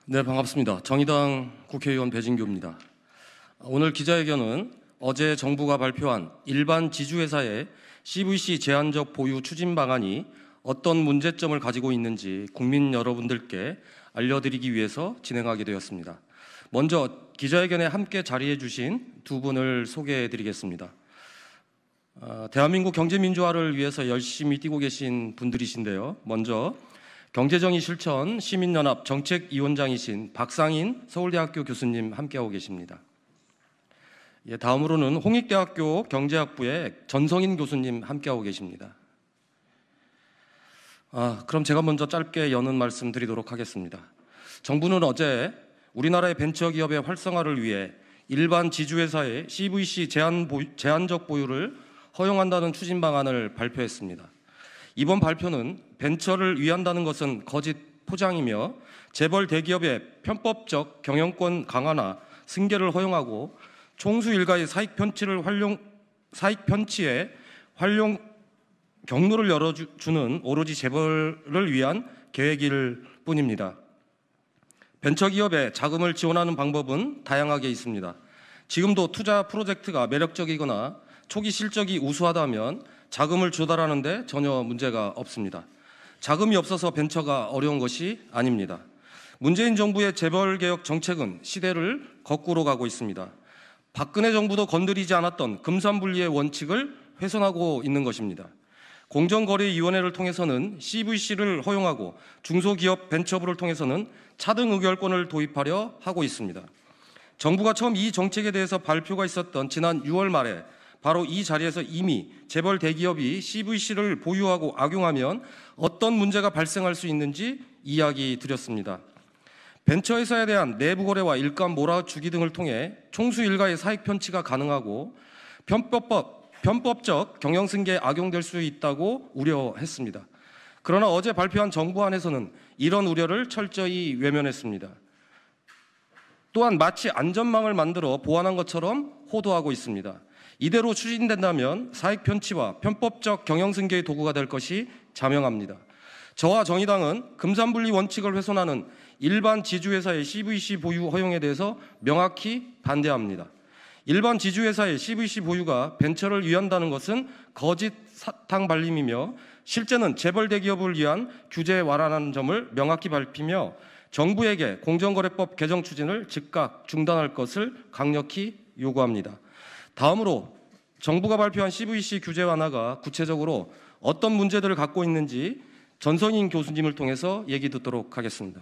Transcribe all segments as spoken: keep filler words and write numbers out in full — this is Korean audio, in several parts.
네, 반갑습니다. 정의당 국회의원 배진교입니다. 오늘 기자회견은 어제 정부가 발표한 일반 지주회사의 씨브이씨 제한적 보유 추진 방안이 어떤 문제점을 가지고 있는지 국민 여러분들께 알려드리기 위해서 진행하게 되었습니다. 먼저 기자회견에 함께 자리해 주신 두 분을 소개해 드리겠습니다. 대한민국 경제민주화를 위해서 열심히 뛰고 계신 분들이신데요. 먼저 경제정의 실천 시민연합 정책위원장이신 박상인 서울대학교 교수님 함께하고 계십니다. 예, 다음으로는 홍익대학교 경제학부의 전성인 교수님 함께하고 계십니다. 아, 그럼 제가 먼저 짧게 여는 말씀 드리도록 하겠습니다. 정부는 어제 우리나라의 벤처기업의 활성화를 위해 일반 지주회사의 씨브이씨 제한 보유, 제한적 보유를 허용한다는 추진 방안을 발표했습니다. 이번 발표는 벤처를 위한다는 것은 거짓 포장이며 재벌 대기업의 편법적 경영권 강화나 승계를 허용하고 총수 일가의 사익 편취를 활용 사익 편취에 활용 경로를 열어주는 오로지 재벌을 위한 계획일 뿐입니다. 벤처기업에 자금을 지원하는 방법은 다양하게 있습니다. 지금도 투자 프로젝트가 매력적이거나 초기 실적이 우수하다면 자금을 조달하는데 전혀 문제가 없습니다. 자금이 없어서 벤처가 어려운 것이 아닙니다. 문재인 정부의 재벌개혁 정책은 시대를 거꾸로 가고 있습니다. 박근혜 정부도 건드리지 않았던 금산분리의 원칙을 훼손하고 있는 것입니다. 공정거래위원회를 통해서는 씨브이씨를 허용하고 중소기업 벤처부를 통해서는 차등 의결권을 도입하려 하고 있습니다. 정부가 처음 이 정책에 대해서 발표가 있었던 지난 유월 말에 바로 이 자리에서 이미 재벌 대기업이 씨브이씨를 보유하고 악용하면 어떤 문제가 발생할 수 있는지 이야기 드렸습니다. 벤처회사에 대한 내부 거래와 일감 몰아주기 등을 통해 총수 일가의 사익 편취가 가능하고 편법법, 편법적 경영승계에 악용될 수 있다고 우려했습니다. 그러나 어제 발표한 정부안에서는 이런 우려를 철저히 외면했습니다. 또한 마치 안전망을 만들어 보완한 것처럼 호도하고 있습니다. 이대로 추진된다면 사익 편취와 편법적 경영승계의 도구가 될 것이 자명합니다. 저와 정의당은 금산분리 원칙을 훼손하는 일반 지주회사의 씨브이씨 보유 허용에 대해서 명확히 반대합니다. 일반 지주회사의 씨브이씨 보유가 벤처를 위한다는 것은 거짓 사탕 발림이며 실제는 재벌 대기업을 위한 규제 완화라는 점을 명확히 밝히며 정부에게 공정거래법 개정 추진을 즉각 중단할 것을 강력히 요구합니다. 다음으로 정부가 발표한 씨브이씨 규제 완화가 구체적으로 어떤 문제들을 갖고 있는지 전성인 교수님을 통해서 얘기 듣도록 하겠습니다.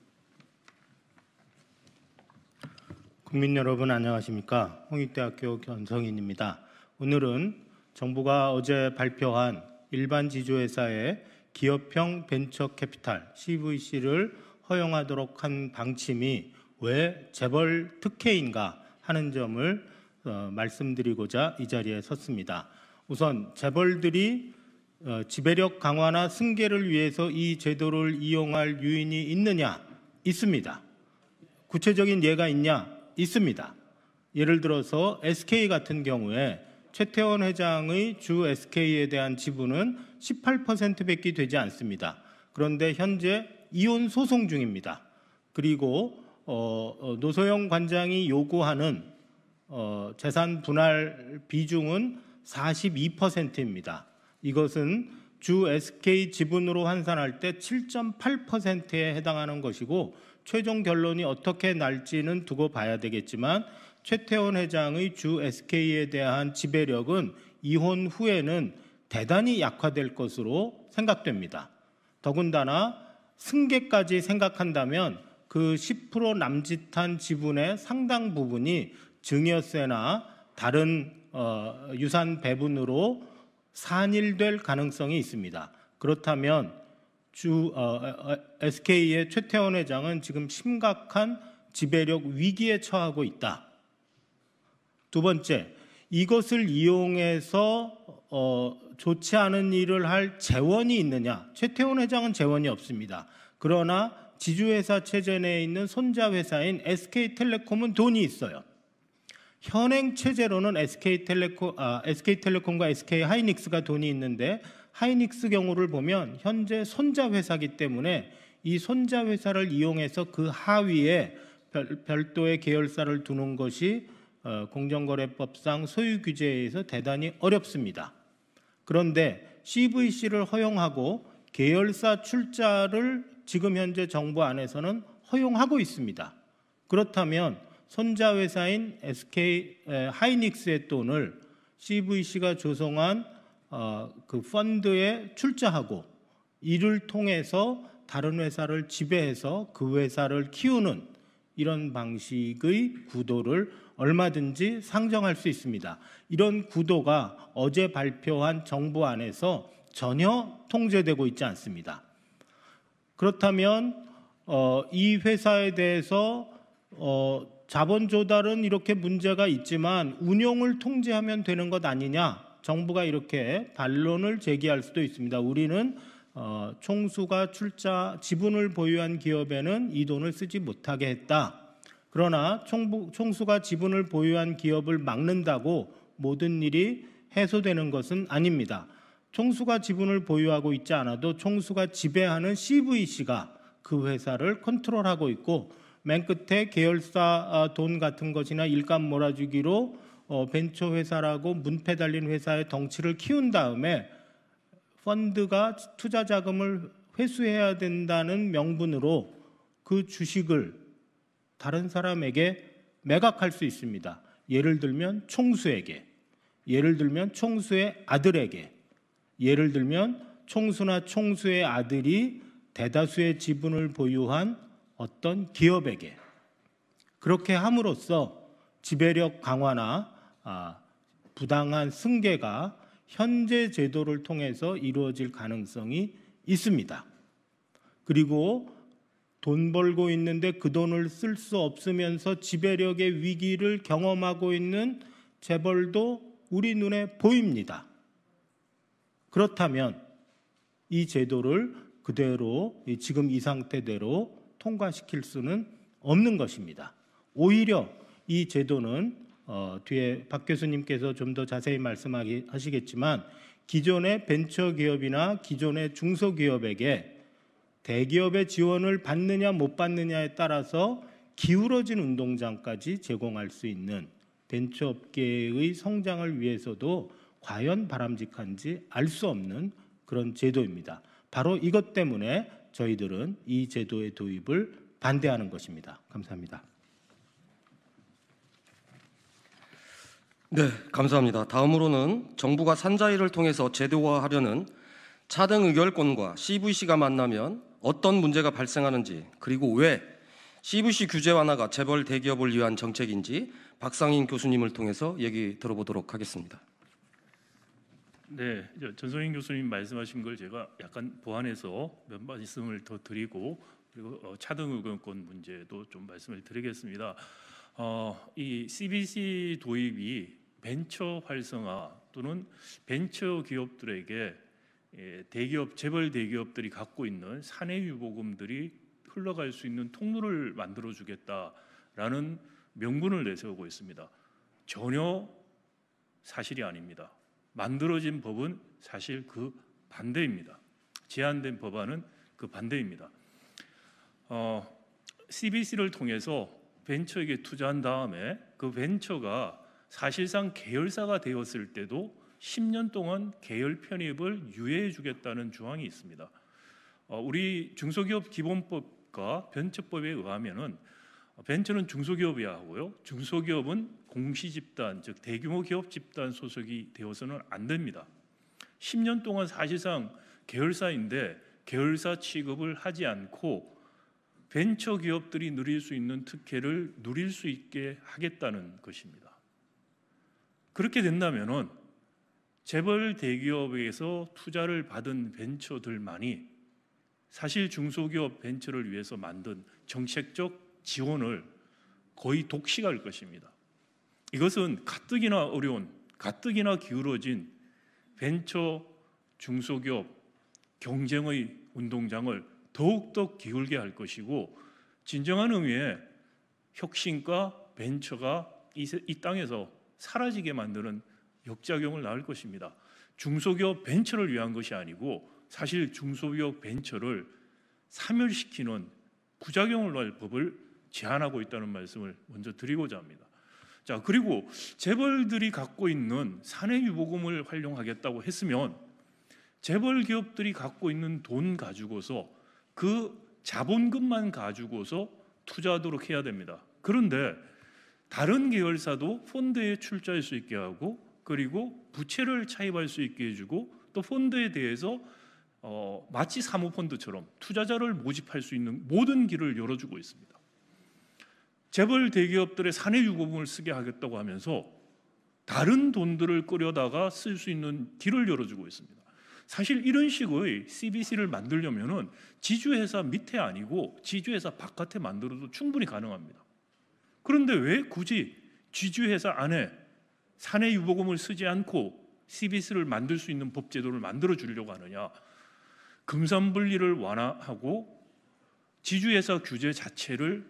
국민 여러분 안녕하십니까? 홍익대학교 전성인입니다. 오늘은 정부가 어제 발표한 일반 지주회사의 기업형 벤처 캐피탈 씨브이씨를 허용하도록 한 방침이 왜 재벌 특혜인가 하는 점을 어, 말씀드리고자 이 자리에 섰습니다. 우선 재벌들이 어, 지배력 강화나 승계를 위해서 이 제도를 이용할 유인이 있느냐? 있습니다. 구체적인 예가 있냐? 있습니다. 예를 들어서 에스케이 같은 경우에 최태원 회장의 주 에스케이에 대한 지분은 십팔 퍼센트밖에 되지 않습니다. 그런데 현재 이혼 소송 중입니다. 그리고 어, 어, 노소영 관장이 요구하는 어, 재산 분할 비중은 사십이 퍼센트입니다. 이것은 주 에스케이 지분으로 환산할 때 칠 점 팔 퍼센트에 해당하는 것이고 최종 결론이 어떻게 날지는 두고 봐야 되겠지만 최태원 회장의 주 에스케이에 대한 지배력은 이혼 후에는 대단히 약화될 것으로 생각됩니다. 더군다나 승계까지 생각한다면 그 십 퍼센트 남짓한 지분의 상당 부분이 증여세나 다른 어, 유산 배분으로 산일될 가능성이 있습니다. 그렇다면 주 어, 에스케이의 최태원 회장은 지금 심각한 지배력 위기에 처하고 있다. 두 번째, 이것을 이용해서 어, 좋지 않은 일을 할 재원이 있느냐? 최태원 회장은 재원이 없습니다. 그러나 지주회사 체제 내에 있는 손자회사인 에스케이텔레콤은 돈이 있어요. 현행 체제로는 에스케이텔레콤, 아, 에스케이텔레콤과 에스케이하이닉스가 돈이 있는데 하이닉스 경우를 보면 현재 손자 회사이기 때문에 이 손자 회사를 이용해서 그 하위에 별, 별도의 계열사를 두는 것이 어, 공정거래법상 소유 규제에 의해서 대단히 어렵습니다. 그런데 씨브이씨를 허용하고 계열사 출자를 지금 현재 정부 안에서는 허용하고 있습니다. 그렇다면 손자 회사인 에스케이 에, 하이닉스의 돈을 씨브이씨가 조성한 어, 그 펀드에 출자하고 이를 통해서 다른 회사를 지배해서 그 회사를 키우는 이런 방식의 구도를 얼마든지 상정할 수 있습니다. 이런 구도가 어제 발표한 정부 안에서 전혀 통제되고 있지 않습니다. 그렇다면 어, 이 회사에 대해서 어, 자본 조달은 이렇게 문제가 있지만 운용을 통제하면 되는 것 아니냐? 정부가 이렇게 반론을 제기할 수도 있습니다. 우리는 어, 총수가 출자 지분을 보유한 기업에는 이 돈을 쓰지 못하게 했다. 그러나 총부, 총수가 지분을 보유한 기업을 막는다고 모든 일이 해소되는 것은 아닙니다. 총수가 지분을 보유하고 있지 않아도 총수가 지배하는 씨브이씨가 그 회사를 컨트롤하고 있고 맨 끝에 계열사 돈 같은 것이나 일감 몰아주기로 어, 벤처 회사라고 문패 달린 회사의 덩치를 키운 다음에 펀드가 투자 자금을 회수해야 된다는 명분으로 그 주식을 다른 사람에게 매각할 수 있습니다. 예를 들면 총수에게, 예를 들면 총수의 아들에게, 예를 들면 총수나 총수의 아들이 대다수의 지분을 보유한 어떤 기업에게 그렇게 함으로써 지배력 강화나 아, 부당한 승계가 현재 제도를 통해서 이루어질 가능성이 있습니다. 그리고 돈 벌고 있는데 그 돈을 쓸 수 없으면서 지배력의 위기를 경험하고 있는 재벌도 우리 눈에 보입니다. 그렇다면 이 제도를 그대로 지금 이 상태대로 통과시킬 수는 없는 것입니다. 오히려 이 제도는 어, 뒤에 박 교수님께서 좀 더 자세히 말씀하시겠지만 기존의 벤처기업이나 기존의 중소기업에게 대기업의 지원을 받느냐 못 받느냐에 따라서 기울어진 운동장까지 제공할 수 있는 벤처업계의 성장을 위해서도 과연 바람직한지 알 수 없는 그런 제도입니다. 바로 이것 때문에 저희들은 이 제도의 도입을 반대하는 것입니다. 감사합니다. 네, 감사합니다. 다음으로는 정부가 산자위를 통해서 제도화하려는 차등 의결권과 씨브이씨가 만나면 어떤 문제가 발생하는지, 그리고 왜 씨브이씨 규제 완화가 재벌 대기업을 위한 정책인지 박상인 교수님을 통해서 얘기 들어보도록 하겠습니다. 네, 전성인 교수님 말씀하신 걸 제가 약간 보완해서 몇 말씀을 더 드리고 그리고 차등 의결권 문제도 좀 말씀을 드리겠습니다. 어, 이 씨브이씨 도입이 벤처 활성화 또는 벤처 기업들에게 대기업, 재벌 대기업들이 갖고 있는 사내 유보금들이 흘러갈 수 있는 통로를 만들어주겠다라는 명분을 내세우고 있습니다. 전혀 사실이 아닙니다. 만들어진 법은 사실 그 반대입니다. 제안된 법안은 그 반대입니다. 어, 씨브이씨를 통해서 벤처에게 투자한 다음에 그 벤처가 사실상 계열사가 되었을 때도 십 년 동안 계열 편입을 유예해 주겠다는 조항이 있습니다. 어, 우리 중소기업 기본법과 벤처법에 의하면은 벤처는 중소기업이야 하고요. 중소기업은 공시집단, 즉 대규모 기업 집단 소속이 되어서는 안 됩니다. 십 년 동안 사실상 계열사인데 계열사 취급을 하지 않고 벤처 기업들이 누릴 수 있는 특혜를 누릴 수 있게 하겠다는 것입니다. 그렇게 된다면은 재벌 대기업에서 투자를 받은 벤처들만이 사실 중소기업 벤처를 위해서 만든 정책적 지원을 거의 독식할 것입니다. 이것은 가뜩이나 어려운, 가뜩이나 기울어진 벤처 중소기업 경쟁의 운동장을 더욱더 기울게 할 것이고 진정한 의미의 혁신과 벤처가 이, 이 땅에서 사라지게 만드는 역작용을 낳을 것입니다. 중소기업 벤처를 위한 것이 아니고 사실 중소기업 벤처를 사멸시키는 부작용을 할 법을 제안하고 있다는 말씀을 먼저 드리고자 합니다. 자, 그리고 재벌들이 갖고 있는 사내유보금을 활용하겠다고 했으면 재벌 기업들이 갖고 있는 돈 가지고서 그 자본금만 가지고서 투자하도록 해야 됩니다. 그런데 다른 계열사도 펀드에 출자할 수 있게 하고 그리고 부채를 차입할 수 있게 해주고 또 펀드에 대해서 어, 마치 사모펀드처럼 투자자를 모집할 수 있는 모든 길을 열어주고 있습니다. 재벌 대기업들의 사내유고금을 쓰게 하겠다고 하면서 다른 돈들을 끌어다가 쓸 수 있는 길을 열어주고 있습니다. 사실 이런 식의 씨비씨를 만들려면은 지주회사 밑에 아니고 지주회사 바깥에 만들어도 충분히 가능합니다. 그런데 왜 굳이 지주회사 안에 사내유보금을 쓰지 않고 씨비씨를 만들 수 있는 법제도를 만들어 주려고 하느냐? 금산분리를 완화하고 지주회사 규제 자체를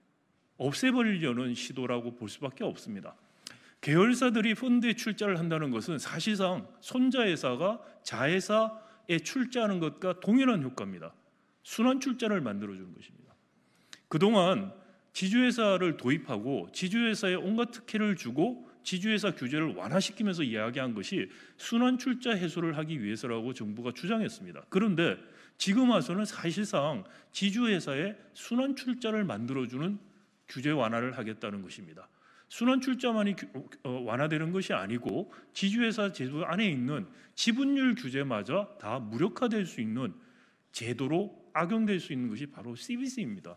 없애버리려는 시도라고 볼 수밖에 없습니다. 계열사들이 펀드에 출자를 한다는 것은 사실상 손자회사가 자회사에 출자하는 것과 동일한 효과입니다. 순환 출자를 만들어주는 것입니다. 그동안 지주회사를 도입하고 지주회사에 온갖 특혜를 주고 지주회사 규제를 완화시키면서 이야기한 것이 순환 출자 해소를 하기 위해서라고 정부가 주장했습니다. 그런데 지금 와서는 사실상 지주회사에 순환 출자를 만들어주는 규제 완화를 하겠다는 것입니다. 순환 출자만이 완화되는 것이 아니고 지주회사 제도 안에 있는 지분율 규제마저 다 무력화될 수 있는 제도로 악용될 수 있는 것이 바로 씨비씨입니다.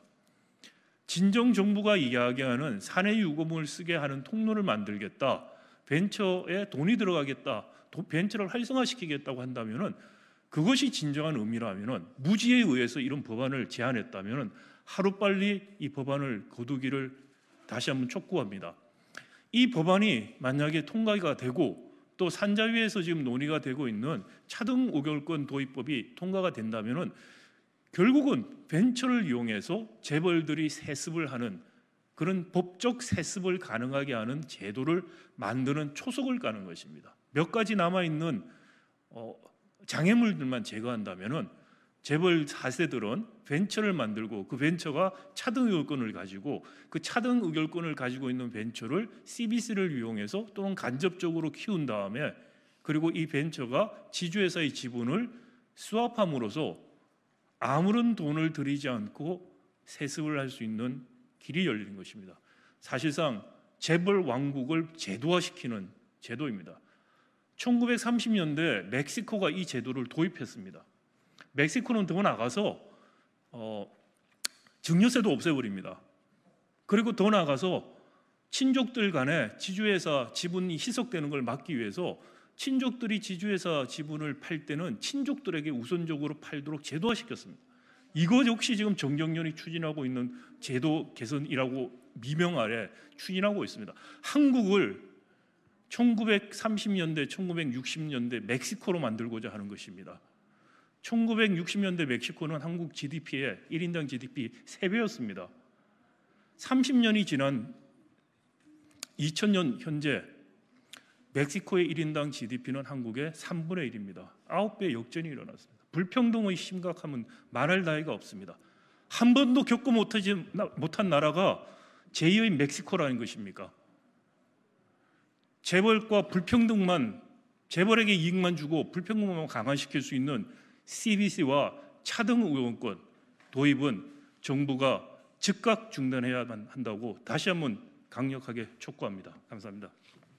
진정 정부가 이야기하는 사내유고금을 쓰게 하는 통로를 만들겠다, 벤처에 돈이 들어가겠다, 벤처를 활성화시키겠다고 한다면은 그것이 진정한 의미라면은 무지에 의해서 이런 법안을 제안했다면은 하루빨리 이 법안을 거두기를 다시 한번 촉구합니다. 이 법안이 만약에 통과가 되고 또 산자위에서 지금 논의가 되고 있는 차등 의결권 도입법이 통과가 된다면은 결국은 벤처를 이용해서 재벌들이 세습을 하는 그런 법적 세습을 가능하게 하는 제도를 만드는 초석을 까는 것입니다. 몇 가지 남아있는 어, 장애물들만 제거한다면은 재벌 사 세들은 벤처를 만들고 그 벤처가 차등 의결권을 가지고 그 차등 의결권을 가지고 있는 벤처를 씨비씨를 이용해서 또는 간접적으로 키운 다음에 그리고 이 벤처가 지주회사의 지분을 스왑함으로써 아무런 돈을 들이지 않고 세습을 할 수 있는 길이 열리는 것입니다. 사실상 재벌 왕국을 제도화시키는 제도입니다. 천구백삼십 년대 멕시코가 이 제도를 도입했습니다. 멕시코는 더 나가서 어, 증여세도 없애버립니다. 그리고 더 나가서 친족들 간에 지주회사 지분이 희석되는 걸 막기 위해서 친족들이 지주회사 지분을 팔 때는 친족들에게 우선적으로 팔도록 제도화시켰습니다. 이것 역시 지금 정경련이 추진하고 있는 제도 개선이라고 미명 아래 추진하고 있습니다. 한국을 천구백삼십 년대, 천구백육십 년대 멕시코로 만들고자 하는 것입니다. 천구백육십 년대 멕시코는 한국 지디피의 일 인당 지디피 세 배였습니다. 삼십 년이 지난 이천 년 현재 멕시코의 일 인당 지디피는 한국의 삼분의 일입니다. 아홉 배 역전이 일어났습니다. 불평등의 심각함은 말할 나위가 없습니다. 한 번도 겪고 못하지, 못한 나라가 제이의 멕시코라는 것입니까? 재벌과 불평등만, 재벌에게 이익만 주고 불평등만 강화시킬 수 있는 씨비씨와 차등 의원권 도입은 정부가 즉각 중단해야만 한다고 다시 한번 강력하게 촉구합니다. 감사합니다.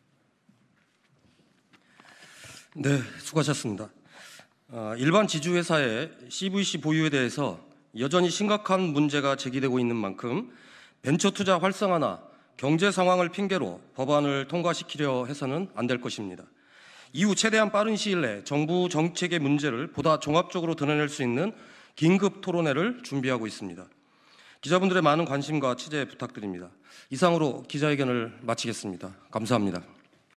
네, 수고하셨습니다. 어, 일반 지주회사의 씨브이씨 보유에 대해서 여전히 심각한 문제가 제기되고 있는 만큼 벤처 투자 활성화나 경제 상황을 핑계로 법안을 통과시키려 해서는 안 될 것입니다. 이후 최대한 빠른 시일 내에 정부 정책의 문제를 보다 종합적으로 드러낼 수 있는 긴급 토론회를 준비하고 있습니다. 기자분들의 많은 관심과 취재 부탁드립니다. 이상으로 기자회견을 마치겠습니다. 감사합니다.